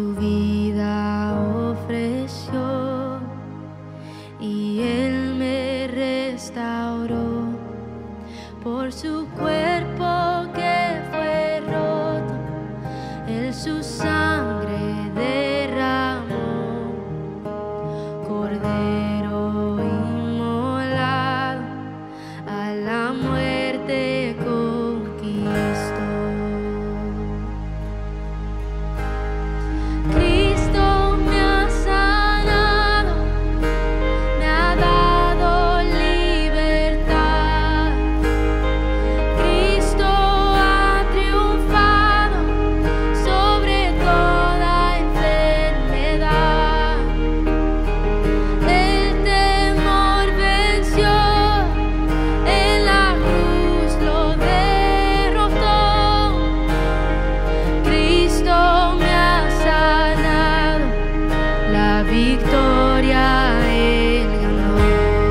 su vida ofreció y Él me restauró por su cuerpo que fue roto, Él su sangre derramó, Cordero inmolado, a la muerte conquistó. Cristo me ha sanado, me ha dado libertad. Cristo ha triunfado sobre toda enfermedad. El temor venció, en la cruz lo derrotó. Cristo me ha sanado, la victoria Él ganó.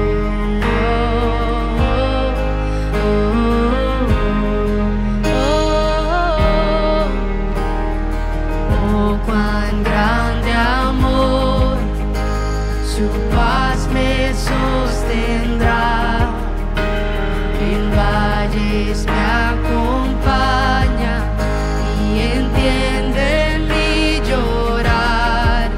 Oh, cuán grande amor, su paz me sostendrá, en valles me acompaña y entiende mi llorar,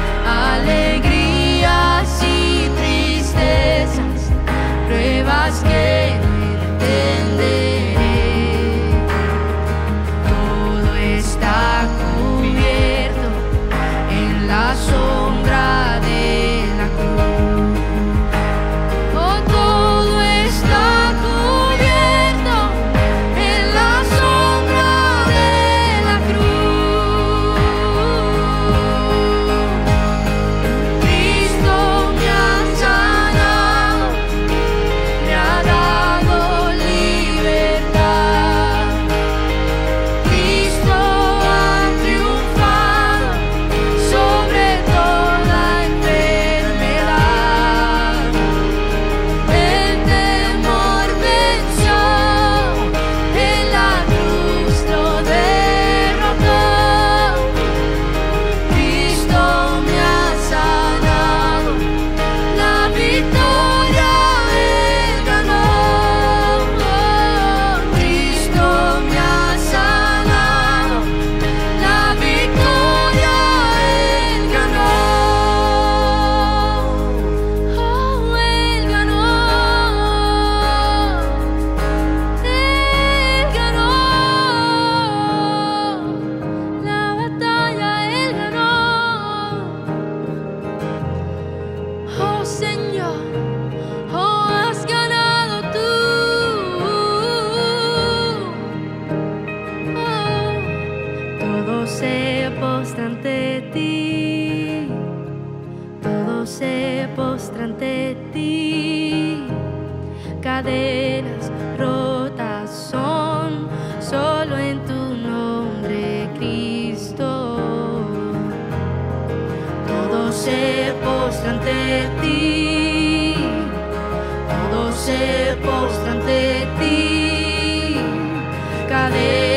alegrías y tristezas, pruebas que no entenderé. Todo está cubierto en la sombra de la cruz. Oh, todo está cubierto en la sombra de la cruz. Cristo me ha sanado, me ha dado libertad. Cristo ha triunfado sobre toda enfermedad. El temor venció, en la cruz lo derrotó. Cristo me ha sanado, la victoria Él ganó. Cristo me ha sanado, la victoria Él ganó. Oh, Él ganó. Él ganó la batalla, Él ganó. Oh, Señor, oh, has ganado tú. Oh, todo se postra ante ti, todo se postra ante ti. Cadenas rotas son solo en tu nombre, Cristo. Todo se postra ante ti, todo se postra ante ti. Cadenas